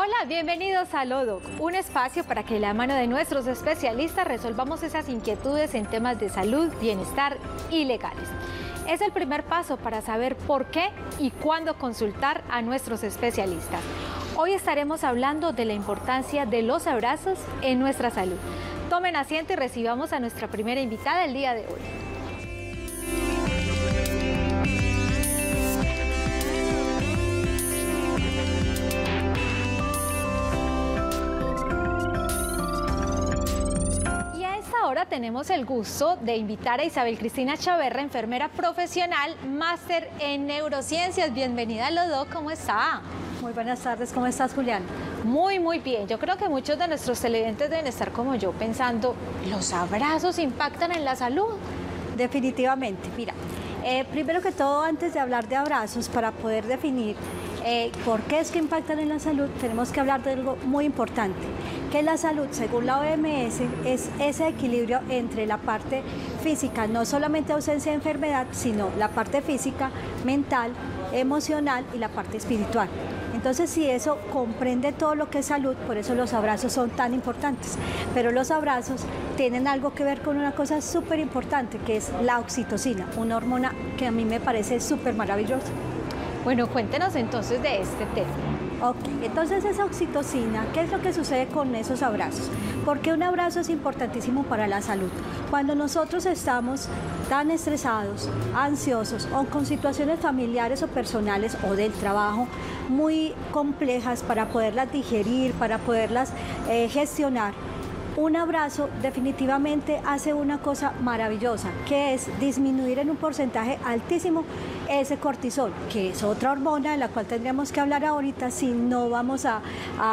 Hola, bienvenidos a Lodoc, un espacio para que de la mano de nuestros especialistas resolvamos esas inquietudes en temas de salud, bienestar y legales. Es el primer paso para saber por qué y cuándo consultar a nuestros especialistas. Hoy estaremos hablando de la importancia de los abrazos en nuestra salud. Tomen asiento y recibamos a nuestra primera invitada el día de hoy. Ahora tenemos el gusto de invitar a Isabel Cristina Chaverra, enfermera profesional, máster en neurociencias. Bienvenida a Lodoc, ¿cómo está? Muy buenas tardes, ¿cómo estás, Julián? Muy bien. Yo creo que muchos de nuestros televidentes deben estar como yo pensando, ¿los abrazos impactan en la salud? Definitivamente, mira, primero que todo, antes de hablar de abrazos, para poder definir por qué es que impactan en la salud, tenemos que hablar de algo muy importante, que la salud, según la OMS, es ese equilibrio entre la parte física, no solamente ausencia de enfermedad, sino la parte física, mental, emocional y la parte espiritual. Entonces, si eso comprende todo lo que es salud, por eso los abrazos son tan importantes. Pero los abrazos tienen algo que ver con una cosa súper importante, que es la oxitocina, una hormona que a mí me parece súper maravillosa. Bueno, cuéntenos entonces de este tema. Ok, entonces esa oxitocina, ¿qué es lo que sucede con esos abrazos? Porque un abrazo es importantísimo para la salud. Cuando nosotros estamos tan estresados, ansiosos o con situaciones familiares o personales o del trabajo muy complejas para poderlas digerir, para poderlas gestionar, un abrazo definitivamente hace una cosa maravillosa, que es disminuir en un porcentaje altísimo ese cortisol, que es otra hormona de la cual tendríamos que hablar ahorita si no vamos a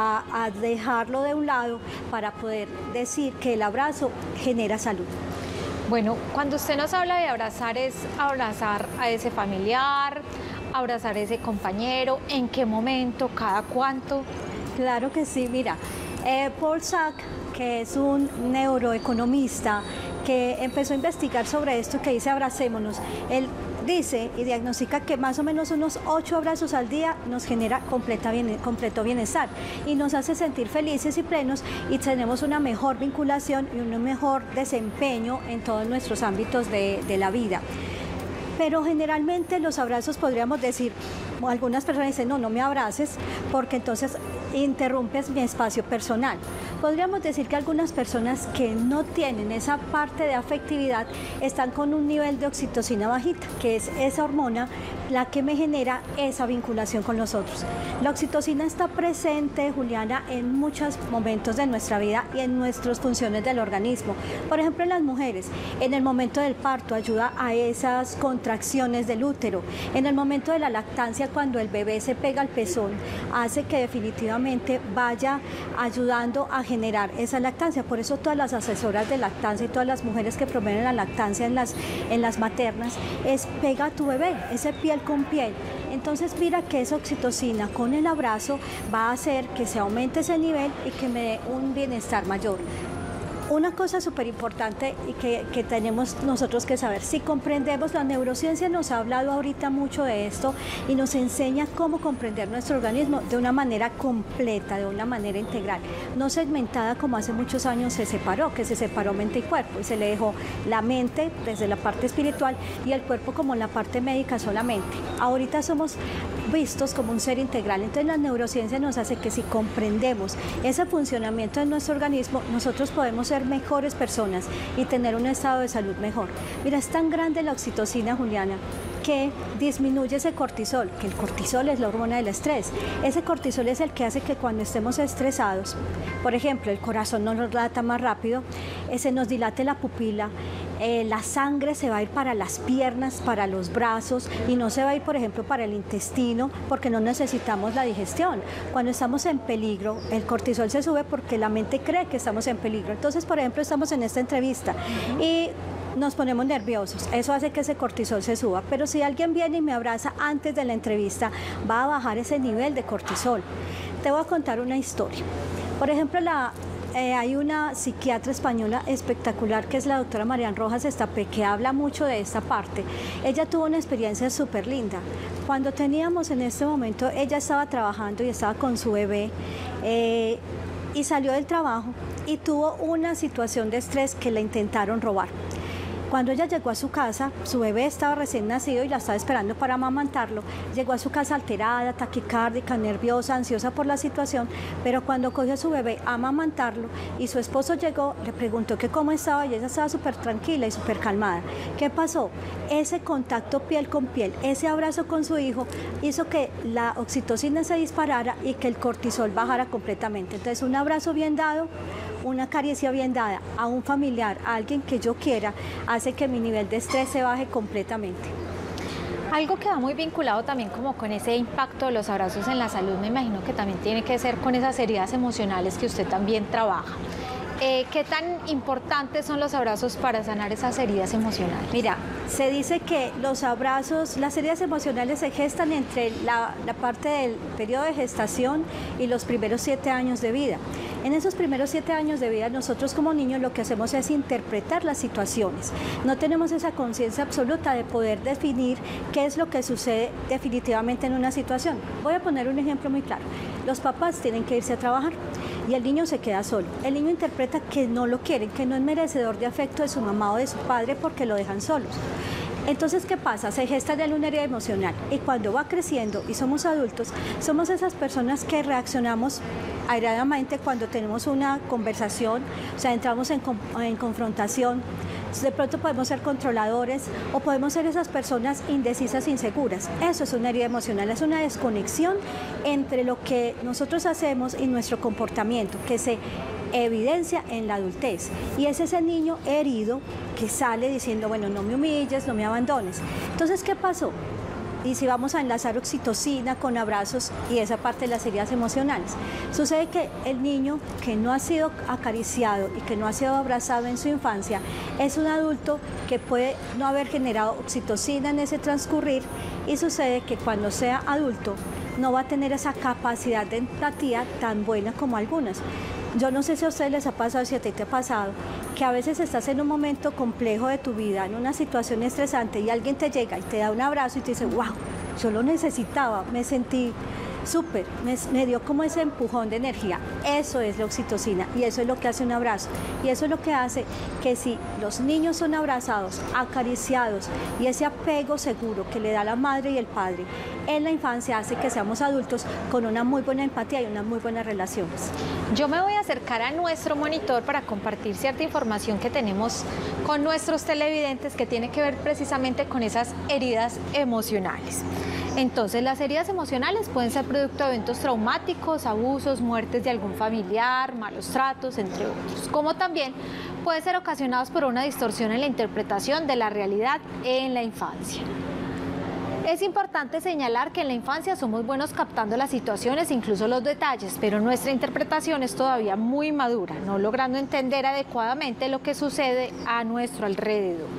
dejarlo de un lado para poder decir que el abrazo genera salud. Bueno, cuando usted nos habla de abrazar, es abrazar a ese familiar, abrazar a ese compañero, ¿en qué momento, cada cuánto? Claro que sí, mira, Paul Sack, que es un neuroeconomista que empezó a investigar sobre esto, que dice abracémonos. Él dice y diagnostica que más o menos unos 8 abrazos al día nos genera completo bienestar y nos hace sentir felices y plenos y tenemos una mejor vinculación y un mejor desempeño en todos nuestros ámbitos de la vida. Pero generalmente los abrazos, podríamos decir, algunas personas dicen, no me abraces porque entonces interrumpes mi espacio personal. Podríamos decir que algunas personas que no tienen esa parte de afectividad están con un nivel de oxitocina bajita, que es esa hormona la que me genera esa vinculación con los otros. La oxitocina está presente, Juliana, en muchos momentos de nuestra vida y en nuestras funciones del organismo. Por ejemplo, en las mujeres, en el momento del parto ayuda a esas contracciones del útero. En el momento de la lactancia, cuando el bebé se pega al pezón, hace que definitivamente vaya ayudando a generar esa lactancia. Por eso todas las asesoras de lactancia y todas las mujeres que promueven la lactancia en las maternas es pega a tu bebé, ese piel con piel. Entonces mira que esa oxitocina con el abrazo va a hacer que se aumente ese nivel y que me dé un bienestar mayor. Una cosa súper importante y que tenemos nosotros que saber, si comprendemos, la neurociencia nos ha hablado ahorita mucho de esto y nos enseña cómo comprender nuestro organismo de una manera completa, de una manera integral, no segmentada como hace muchos años se separó mente y cuerpo y se le dejó la mente desde la parte espiritual y el cuerpo como la parte médica solamente. Ahorita somos vistos como un ser integral, entonces la neurociencia nos hace que si comprendemos ese funcionamiento de nuestro organismo, nosotros podemos ser mejores personas y tener un estado de salud mejor. Mira, es tan grande la oxitocina, Juliana, que disminuye ese cortisol, que el cortisol es la hormona del estrés. Ese cortisol es el que hace que cuando estemos estresados, por ejemplo, el corazón no nos lata más rápido, se nos dilate la pupila, la sangre se va a ir para las piernas, para los brazos y no se va a ir, por ejemplo, para el intestino porque no necesitamos la digestión. Cuando estamos en peligro, el cortisol se sube porque la mente cree que estamos en peligro. Entonces, por ejemplo, estamos en esta entrevista y nos ponemos nerviosos, eso hace que ese cortisol se suba, pero si alguien viene y me abraza antes de la entrevista, va a bajar ese nivel de cortisol. Te voy a contar una historia. Por ejemplo, hay una psiquiatra española espectacular que es la doctora Marian Rojas Estapé, que habla mucho de esta parte. Ella tuvo una experiencia súper linda. Cuando teníamos en este momento, ella estaba trabajando y estaba con su bebé y salió del trabajo y tuvo una situación de estrés que la intentaron robar. Cuando ella llegó a su casa, su bebé estaba recién nacido y la estaba esperando para amamantarlo. Llegó a su casa alterada, taquicárdica, nerviosa, ansiosa por la situación, pero cuando cogió a su bebé a amamantarlo y su esposo llegó, le preguntó que cómo estaba y ella estaba súper tranquila y súper calmada. ¿Qué pasó? Ese contacto piel con piel, ese abrazo con su hijo hizo que la oxitocina se disparara y que el cortisol bajara completamente. Entonces, un abrazo bien dado, una caricia bien dada a un familiar, a alguien que yo quiera, hace que mi nivel de estrés se baje completamente. Algo que va muy vinculado también como con ese impacto de los abrazos en la salud, me imagino que también tiene que ser con esas heridas emocionales que usted también trabaja. ¿Qué tan importantes son los abrazos para sanar esas heridas emocionales? Mira, se dice que los abrazos, las heridas emocionales se gestan entre la parte del periodo de gestación y los primeros 7 años de vida. En esos primeros 7 años de vida, nosotros como niños lo que hacemos es interpretar las situaciones. No tenemos esa conciencia absoluta de poder definir qué es lo que sucede definitivamente en una situación. Voy a poner un ejemplo muy claro. Los papás tienen que irse a trabajar y el niño se queda solo. El niño interpreta que no lo quieren, que no es merecedor de afecto de su mamá o de su padre porque lo dejan solos. Entonces, ¿qué pasa? Se gesta en él una herida emocional y cuando va creciendo y somos adultos, somos esas personas que reaccionamos airadamente cuando tenemos una conversación, o sea, entramos en confrontación. De pronto podemos ser controladores o podemos ser esas personas indecisas, inseguras. Eso es una herida emocional, es una desconexión entre lo que nosotros hacemos y nuestro comportamiento, que se evidencia en la adultez. Y es ese niño herido que sale diciendo, bueno, no me humilles, no me abandones. Entonces, ¿qué pasó? Y si vamos a enlazar oxitocina con abrazos y esa parte de las heridas emocionales, sucede que el niño que no ha sido acariciado y que no ha sido abrazado en su infancia es un adulto que puede no haber generado oxitocina en ese transcurrir y sucede que cuando sea adulto no va a tener esa capacidad de empatía tan buena como algunas. Yo no sé si a ustedes les ha pasado, si a ti te ha pasado, que a veces estás en un momento complejo de tu vida, en una situación estresante y alguien te llega y te da un abrazo y te dice, wow, yo lo necesitaba, me sentí súper, me dio como ese empujón de energía. Eso es la oxitocina y eso es lo que hace un abrazo. Y eso es lo que hace que si los niños son abrazados, acariciados y ese apego seguro que le da la madre y el padre en la infancia hace que seamos adultos con una muy buena empatía y unas muy buenas relaciones. Yo me voy a acercar a nuestro monitor para compartir cierta información que tenemos con nuestros televidentes que tiene que ver precisamente con esas heridas emocionales. Entonces, las heridas emocionales pueden ser producto de eventos traumáticos, abusos, muertes de algún familiar, malos tratos, entre otros, como también pueden ser ocasionados por una distorsión en la interpretación de la realidad en la infancia. Es importante señalar que en la infancia somos buenos captando las situaciones, incluso los detalles, pero nuestra interpretación es todavía muy madura, no logrando entender adecuadamente lo que sucede a nuestro alrededor.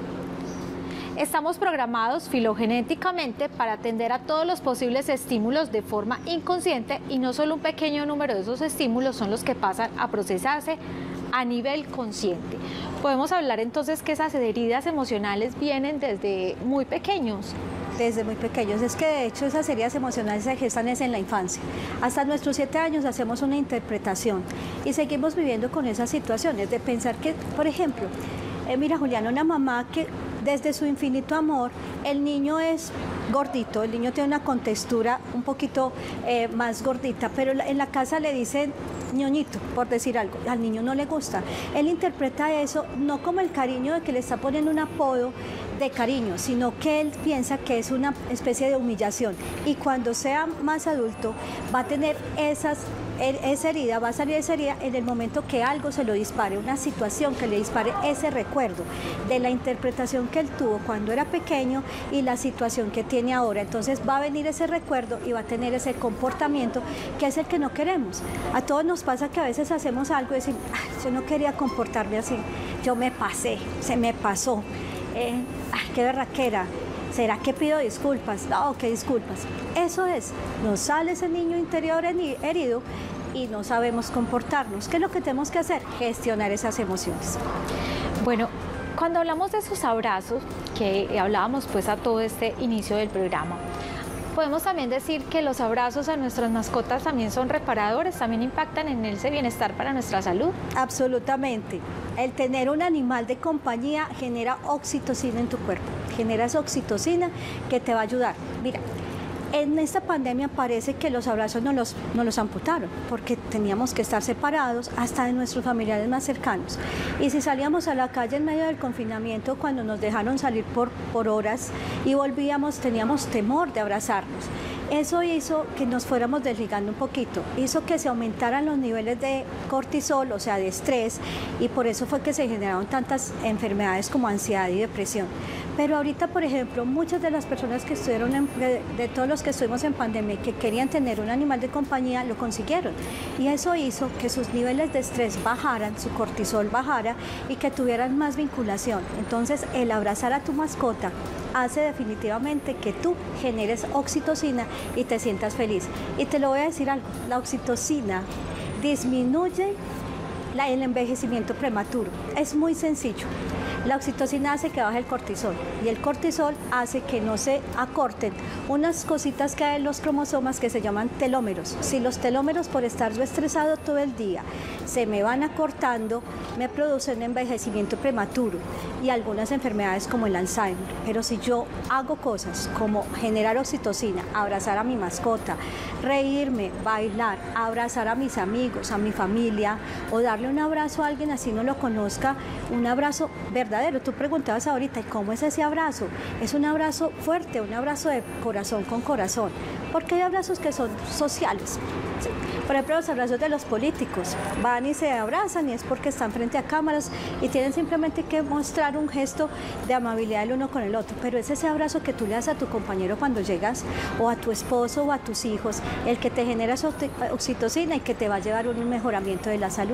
Estamos programados filogenéticamente para atender a todos los posibles estímulos de forma inconsciente y no solo un pequeño número de esos estímulos son los que pasan a procesarse a nivel consciente. Podemos hablar entonces que esas heridas emocionales vienen desde muy pequeños. Desde muy pequeños. Es que de hecho esas heridas emocionales se gestan en la infancia. Hasta nuestros 7 años hacemos una interpretación y seguimos viviendo con esas situaciones de pensar que, por ejemplo, mira Juliana, una mamá que desde su infinito amor, el niño es gordito, el niño tiene una contextura un poquito más gordita, pero en la casa le dicen ñoñito, por decir algo, al niño no le gusta. Él interpreta eso no como el cariño de que le está poniendo un apodo de cariño, sino que él piensa que es una especie de humillación y cuando sea más adulto va a tener esa herida, va a salir esa herida en el momento que algo se lo dispare, una situación que le dispare ese recuerdo de la interpretación que él tuvo cuando era pequeño y la situación que tiene ahora. Entonces va a venir ese recuerdo y va a tener ese comportamiento que es el que no queremos. A todos nos pasa que a veces hacemos algo y decimos, yo no quería comportarme así, yo me pasé, se me pasó, qué berraquera. ¿Será que pido disculpas? No, qué disculpas. Eso es, nos sale ese niño interior herido y no sabemos comportarnos. ¿Qué es lo que tenemos que hacer? Gestionar esas emociones. Bueno, cuando hablamos de esos abrazos, que hablábamos pues a todo este inicio del programa, podemos también decir que los abrazos a nuestras mascotas también son reparadores, también impactan en ese bienestar para nuestra salud. Absolutamente. El tener un animal de compañía genera oxitocina en tu cuerpo, genera esa oxitocina que te va a ayudar. Mira, en esta pandemia parece que los abrazos nos los amputaron, porque teníamos que estar separados hasta de nuestros familiares más cercanos. Y si salíamos a la calle en medio del confinamiento, cuando nos dejaron salir por horas y volvíamos, teníamos temor de abrazarnos. Eso hizo que nos fuéramos desligando un poquito, hizo que se aumentaran los niveles de cortisol, o sea, de estrés, y por eso fue que se generaron tantas enfermedades como ansiedad y depresión. Pero ahorita, por ejemplo, muchas de las personas que estuvieron, de todos los que estuvimos en pandemia y que querían tener un animal de compañía, lo consiguieron. Y eso hizo que sus niveles de estrés bajaran, su cortisol bajara y que tuvieran más vinculación. Entonces, el abrazar a tu mascota hace definitivamente que tú generes oxitocina y te sientas feliz. Y te lo voy a decir algo, la oxitocina disminuye el envejecimiento prematuro. Es muy sencillo. La oxitocina hace que baje el cortisol y el cortisol hace que no se acorten unas cositas que hay en los cromosomas que se llaman telómeros. Si los telómeros, por estar yo estresado todo el día, se me van acortando, me producen envejecimiento prematuro y algunas enfermedades como el Alzheimer. Pero si yo hago cosas como generar oxitocina, abrazar a mi mascota, reírme, bailar, abrazar a mis amigos, a mi familia o darle un abrazo a alguien así no lo conozca, un abrazo verdadero. Tú preguntabas ahorita, ¿cómo es ese abrazo? Es un abrazo fuerte, un abrazo de corazón con corazón, porque hay abrazos que son sociales. ¿Sí? Por ejemplo, los abrazos de los políticos, van y se abrazan y es porque están frente a cámaras y tienen simplemente que mostrar un gesto de amabilidad el uno con el otro, pero es ese abrazo que tú le das a tu compañero cuando llegas, o a tu esposo o a tus hijos, el que te genera esa oxitocina y que te va a llevar a un mejoramiento de la salud.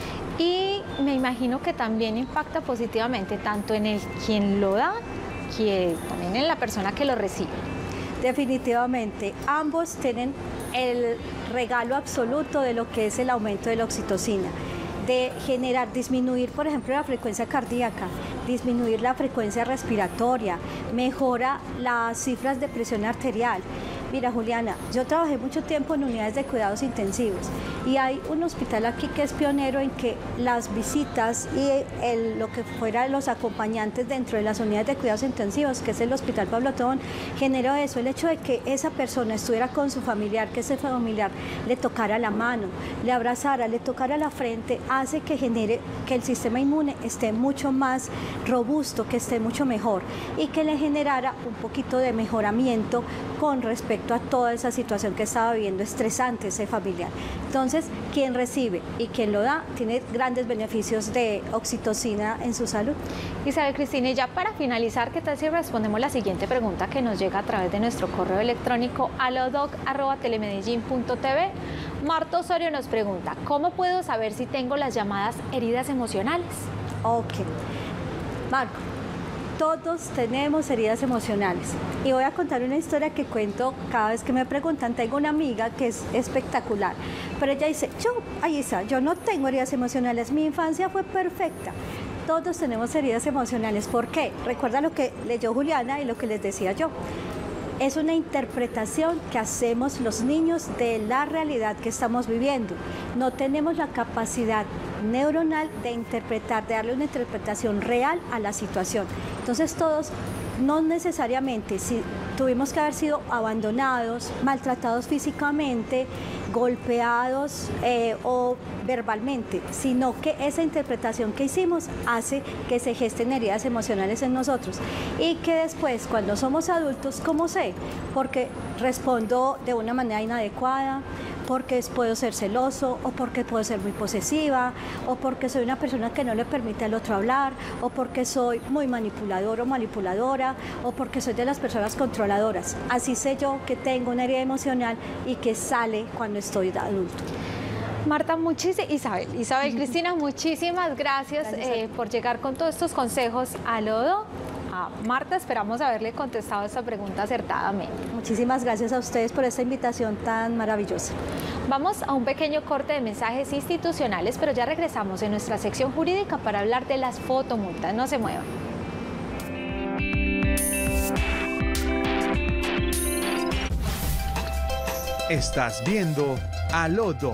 Y me imagino que también impacta positivamente tanto en el quien lo da, que también en la persona que lo recibe. Definitivamente, ambos tienen el regalo absoluto de lo que es el aumento de la oxitocina, de generar, disminuir, por ejemplo, la frecuencia cardíaca, disminuir la frecuencia respiratoria, mejora las cifras de presión arterial. Mira, Juliana, yo trabajé mucho tiempo en unidades de cuidados intensivos y hay un hospital aquí que es pionero en que las visitas y lo que fueran los acompañantes dentro de las unidades de cuidados intensivos, que es el Hospital Pablo Tobón, generó eso, el hecho de que esa persona estuviera con su familiar, que ese familiar le tocara la mano, le abrazara, le tocara la frente, hace que genere que el sistema inmune esté mucho más robusto, que esté mucho mejor y que le generara un poquito de mejoramiento con respecto a toda esa situación que estaba viviendo estresante ese familiar. Entonces, quien recibe y quien lo da tiene grandes beneficios de oxitocina en su salud. Isabel Cristina, y ya para finalizar, ¿qué tal si respondemos la siguiente pregunta que nos llega a través de nuestro correo electrónico alodoc@telemedellin.tv? Marta Osorio nos pregunta, ¿cómo puedo saber si tengo las llamadas heridas emocionales? Ok, Marco, todos tenemos heridas emocionales y voy a contar una historia que cuento cada vez que me preguntan. Tengo una amiga que es espectacular, pero ella dice, yo no tengo heridas emocionales, mi infancia fue perfecta. Todos tenemos heridas emocionales. ¿Por qué? Recuerda lo que leyó Juliana y lo que les decía yo. Es una interpretación que hacemos los niños de la realidad que estamos viviendo. No tenemos la capacidad neuronal de interpretar, de darle una interpretación real a la situación. Entonces todos, no necesariamente, si tuvimos que haber sido abandonados, maltratados físicamente, golpeados o verbalmente, sino que esa interpretación que hicimos hace que se gesten heridas emocionales en nosotros y que después, cuando somos adultos, ¿cómo sé? Porque respondo de una manera inadecuada, porque puedo ser celoso, o porque puedo ser muy posesiva, o porque soy una persona que no le permite al otro hablar, o porque soy muy manipulador o manipuladora, o porque soy de las personas controladoras. Así sé yo que tengo una herida emocional y que sale cuando estoy de adulto. Marta, Isabel Cristina, muchísimas gracias por llegar con todos estos consejos a Lodo. a Marta. Esperamos haberle contestado esta pregunta acertadamente. Muchísimas gracias a ustedes por esta invitación tan maravillosa. Vamos a un pequeño corte de mensajes institucionales, pero ya regresamos en nuestra sección jurídica para hablar de las fotomultas. No se muevan. Estás viendo Alodoc.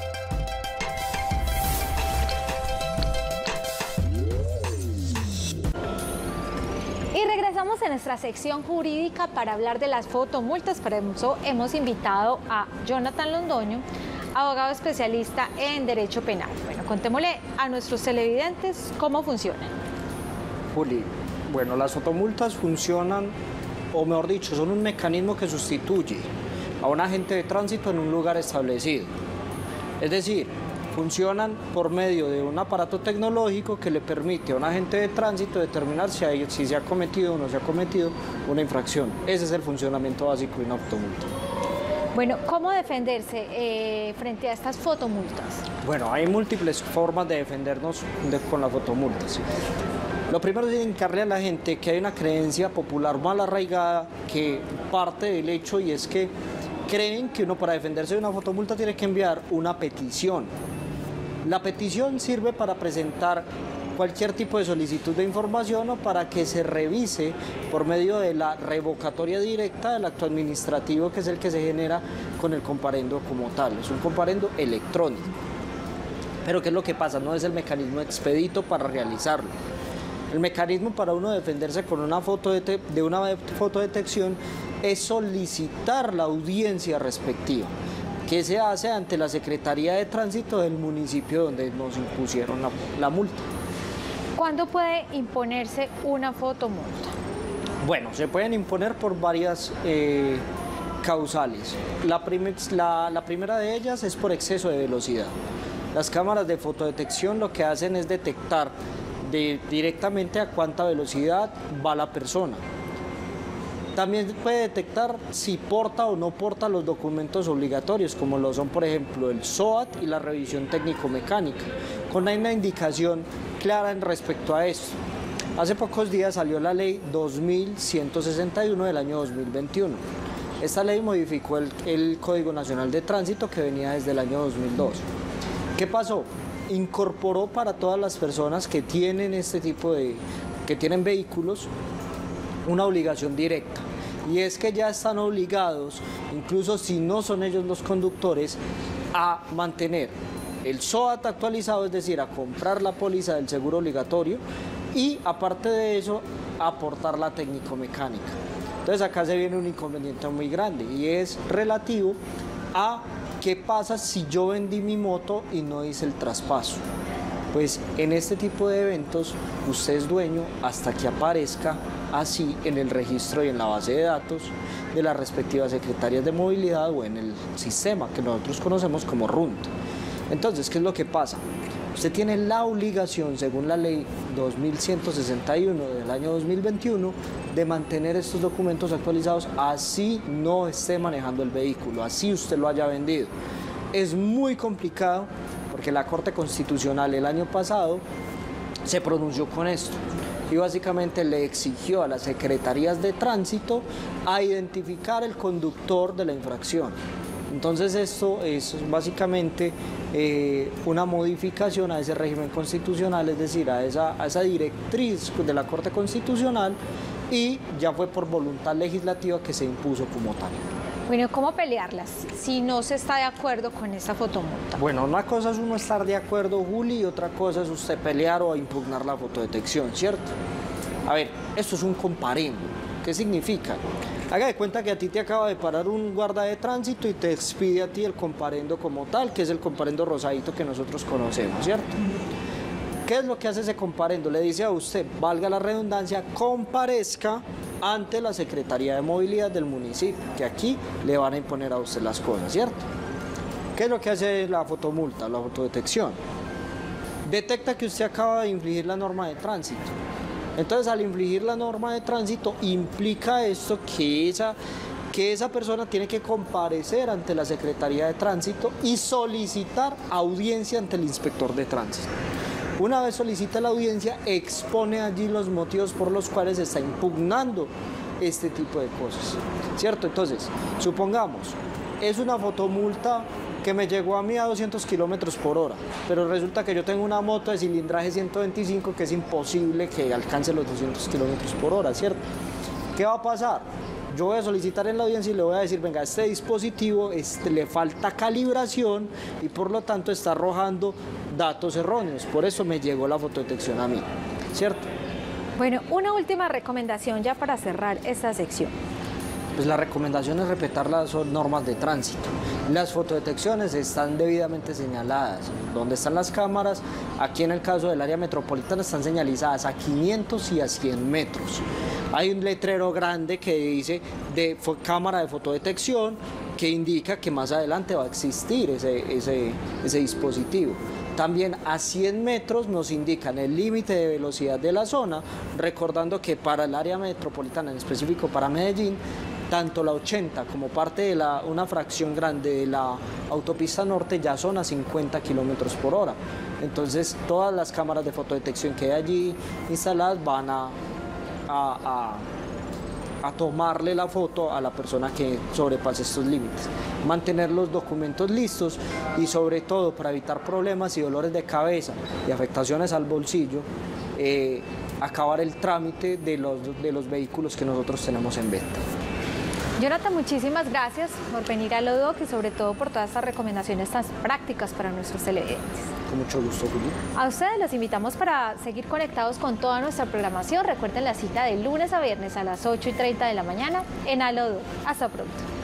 Y regresamos en nuestra sección jurídica para hablar de las fotomultas. Para eso hemos invitado a Jonathan Londoño, abogado especialista en Derecho Penal. Bueno, contémosle a nuestros televidentes cómo funcionan. Juli, bueno, las fotomultas funcionan, o mejor dicho, son un mecanismo que sustituye a un agente de tránsito en un lugar establecido. Es decir, funcionan por medio de un aparato tecnológico que le permite a un agente de tránsito determinar si se ha cometido o no se ha cometido una infracción. Ese es el funcionamiento básico de una fotomulta. Bueno, ¿cómo defenderse frente a estas fotomultas? Bueno, hay múltiples formas de defendernos con las fotomultas. Lo primero es indicarle a la gente que hay una creencia popular mal arraigada que parte del hecho, y es que creen que uno para defenderse de una fotomulta tiene que enviar una petición. La petición sirve para presentar cualquier tipo de solicitud de información o para que se revise por medio de la revocatoria directa del acto administrativo, que es el que se genera con el comparendo como tal. Es un comparendo electrónico. Pero ¿qué es lo que pasa? No es el mecanismo expedito para realizarlo. El mecanismo para uno defenderse con una fotodetección es solicitar la audiencia respectiva, que se hace ante la Secretaría de Tránsito del municipio donde nos impusieron la multa. ¿Cuándo puede imponerse una fotomulta? Bueno, se pueden imponer por varias causales. La primera de ellas es por exceso de velocidad. Las cámaras de fotodetección lo que hacen es detectar directamente a cuánta velocidad va la persona. También puede detectar si porta o no porta los documentos obligatorios, como lo son, por ejemplo, el SOAT y la revisión técnico-mecánica, con una indicación clara en respecto a esto. Hace pocos días salió la ley 2161 del año 2021. Esta ley modificó el Código Nacional de Tránsito que venía desde el año 2002. ¿Qué pasó? Incorporó para todas las personas que tienen que tienen vehículos, una obligación directa, y es que ya están obligados, incluso si no son ellos los conductores, a mantener el SOAT actualizado, es decir, a comprar la póliza del seguro obligatorio y aparte de eso, aportar la técnico-mecánica. Entonces acá se viene un inconveniente muy grande y es relativo a qué pasa si yo vendí mi moto y no hice el traspaso. Pues en este tipo de eventos usted es dueño hasta que aparezca así en el registro y en la base de datos de las respectivas secretarías de movilidad o en el sistema que nosotros conocemos como RUNT. Entonces, ¿qué es lo que pasa? Usted tiene la obligación, según la ley 2161 del año 2021, de mantener estos documentos actualizados, así no esté manejando el vehículo, así usted lo haya vendido. Es muy complicado porque la Corte Constitucional el año pasado se pronunció con esto y básicamente le exigió a las secretarías de tránsito a identificar el conductor de la infracción. Entonces esto es básicamente una modificación a ese régimen constitucional, es decir, a esa directriz de la Corte Constitucional, y ya fue por voluntad legislativa que se impuso como tal. Bueno, ¿cómo pelearlas si no se está de acuerdo con esta fotomulta? Bueno, una cosa es uno estar de acuerdo, Juli, y otra cosa es usted pelear o impugnar la fotodetección, ¿cierto? A ver, esto es un comparendo. ¿Qué significa? Haga de cuenta que a ti te acaba de parar un guarda de tránsito y te expide a ti el comparendo como tal, que es el comparendo rosadito que nosotros conocemos, ¿cierto? ¿Qué es lo que hace ese comparendo? Le dice a usted, valga la redundancia, comparezca ante la Secretaría de Movilidad del municipio, que aquí le van a imponer a usted las cosas, ¿cierto? ¿Qué es lo que hace la fotomulta, la fotodetección? Detecta que usted acaba de infringir la norma de tránsito. Entonces, al infringir la norma de tránsito, implica esto que esa persona tiene que comparecer ante la Secretaría de Tránsito y solicitar audiencia ante el inspector de tránsito. Una vez solicita la audiencia, expone allí los motivos por los cuales está impugnando este tipo de cosas, ¿cierto? Entonces, supongamos, es una fotomulta que me llegó a mí a 200 kilómetros por hora, pero resulta que yo tengo una moto de cilindraje 125 que es imposible que alcance los 200 kilómetros por hora, ¿cierto? ¿Qué va a pasar? Yo voy a solicitar en la audiencia y le voy a decir, venga, este dispositivo le falta calibración y por lo tanto está arrojando datos erróneos, por eso me llegó la fotodetección a mí, ¿cierto? Bueno, una última recomendación ya para cerrar esta sección. Pues la recomendación es respetar las normas de tránsito. Las fotodetecciones están debidamente señaladas. ¿Dónde están las cámaras? Aquí en el caso del área metropolitana están señalizadas a 500 y a 100 metros. Hay un letrero grande que dice cámara de fotodetección que indica que más adelante va a existir ese dispositivo. También a 100 metros nos indican el límite de velocidad de la zona, recordando que para el área metropolitana, en específico para Medellín, tanto la 80 como parte de una fracción grande de la autopista norte ya son a 50 kilómetros por hora. Entonces, todas las cámaras de fotodetección que hay allí instaladas van a tomarle la foto a la persona que sobrepase estos límites. Mantener los documentos listos y sobre todo para evitar problemas y dolores de cabeza y afectaciones al bolsillo, acabar el trámite de los vehículos que nosotros tenemos en venta. Jonathan, muchísimas gracias por venir a Lodoc y sobre todo por todas estas recomendaciones tan prácticas para nuestros televidentes. Con mucho gusto, Juli. A ustedes los invitamos para seguir conectados con toda nuestra programación. Recuerden la cita de lunes a viernes a las 8:30 de la mañana en Lodoc. Hasta pronto.